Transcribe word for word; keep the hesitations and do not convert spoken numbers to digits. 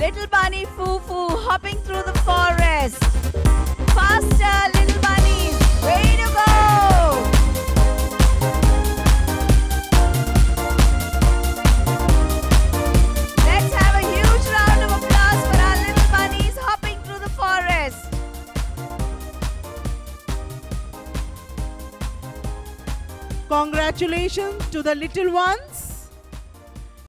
Little bunny foo-foo hopping through the forest. Faster, little bunnies, way to go! Let's have a huge round of applause for our little bunnies hopping through the forest. Congratulations to the little ones.